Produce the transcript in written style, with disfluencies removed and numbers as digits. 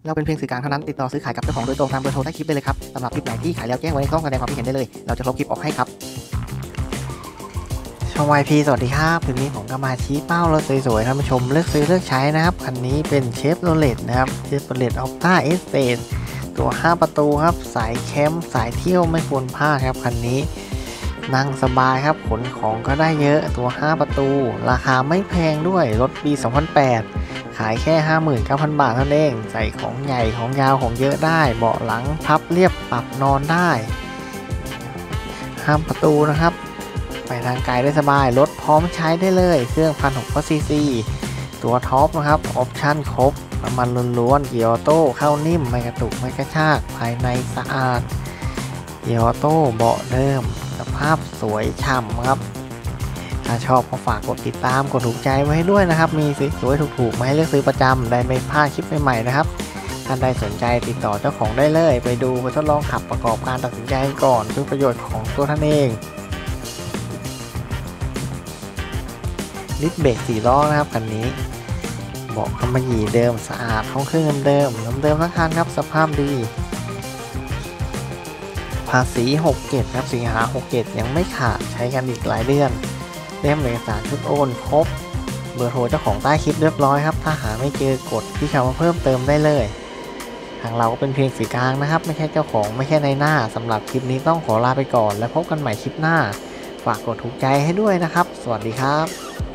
เราเป็นเพียงสื่อกลางเท่านั้นติดต่อซื้อขายกับเจ้าของโดยตรงตามเบอร์โทรใต้คลิปได้เลยครับสำหรับคลิปไหนที่ขายแล้วแจ้งไว้ในช่องแสดงความคิดเห็นได้เลยเราจะลบคลิปออกให้ครับช่อง YP สวัสดีครับคลิปนี้ผมก็มาชี้เป้ารถสวยๆท่านผู้ชมเลือกซื้อเลือกใช้นะครับคันนี้เป็นเชฟโรเลตนะครับเชฟโรเลตออปต้าเอสเตนตัว5ประตูครับสายแคมป์สายเที่ยวไม่ควรพลาดครับคันนี้นั่งสบายครับขนของก็ได้เยอะตัว5ประตูราคาไม่แพงด้วยรถปี2008ขายแค่ 59,000 บาทเท่านั้นเองใส่ของใหญ่ของยาวของเยอะได้เบาะหลังพับเรียบปรับนอนได้5ประตูนะครับไปทางไกลได้สบายรถพร้อมใช้ได้เลยเครื่อง1,600 ซีซีตัวท็อปนะครับออปชั่นครบน้ำมันล้วนๆเกียร์ออโต้เข้านิ่มไม่กระตุกไม่กระชากภายในสะอาดเกียร์ออโต้เบาะเดิมสภาพสวยฉ่ำครับถ้าชอบก็ฝากกดติดตามกดถูกใจไว้ให้ด้วยนะครับมีสวยๆถูกๆมาให้เลือกซื้อประจำได้ไม่พลาดคลิปใหม่ๆนะครับท่านใดสนใจติดต่อเจ้าของได้เลยไปดูไปทดลองขับประกอบการตัดสินใจก่อนเพื่อประโยชน์ของตัวท่านเองดิสเบรก4 ล้อนะครับคันนี้เบาะกำมะหยี่เดิมสะอาดห้องเครื่องเดิมทั้งคันครับสภาพดีภาษี67ครับสิงหา67ยังไม่ขาดใช้กันอีกหลายเดือนเล่มเอกสารชุดโอนครบเบอร์โทรเจ้าของใต้คลิปเรียบร้อยครับถ้าหาไม่เจอกดที่คำว่าเพิ่มเติมได้เลยทางเราก็เป็นเพียงสื่อกลางนะครับไม่ใช่เจ้าของไม่ใช่ในหน้าสำหรับคลิปนี้ต้องขอลาไปก่อนและพบกันใหม่คลิปหน้าฝากกดถูกใจให้ด้วยนะครับสวัสดีครับ